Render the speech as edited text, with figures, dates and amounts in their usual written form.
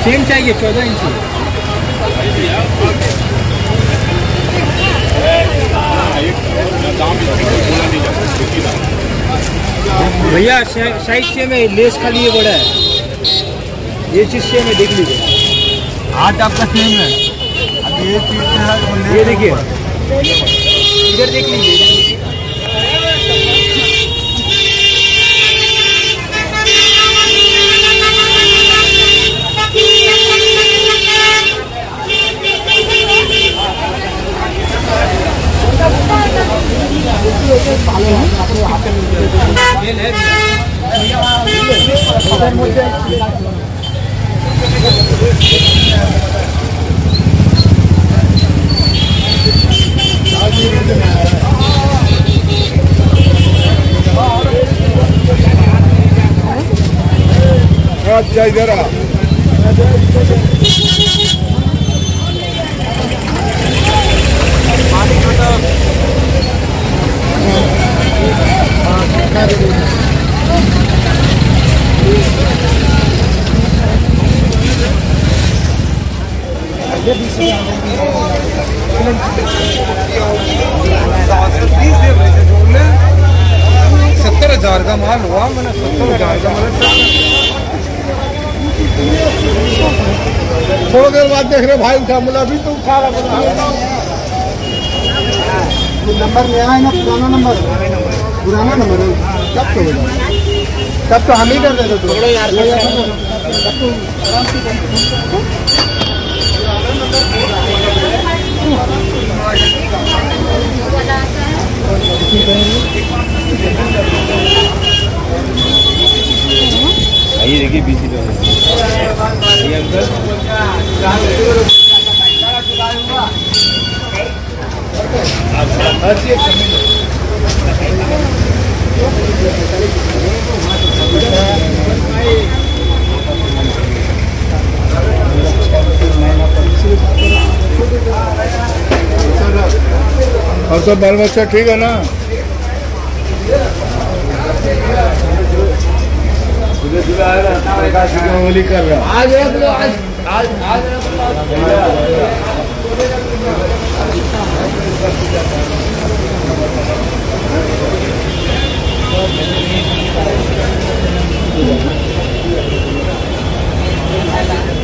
Same चाहिए 14 इंची। भैया साइज सेम है, लेस खाली ये बड़ा है, ये चीज सेम है, देख लीजिए। हाथ आपका सेम है। अब ये चीज ये देखिए, इधर देख लीजिए। अच्छा इधर आ। $70,000 का माल हुआ, मैंने 70,000 का माल। थोड़ी देर बाद देख रहे भाई उठा, बोला अभी तो उठा रहा। नंबर नया है ना, पुराना नंबर? पुराना नंबर है। तब तो हम ही कर देते थे यार। ये देखिए बीसी ये अंकल और सब बाल बच्चा ठीक है ना? होली कर रहा आज आज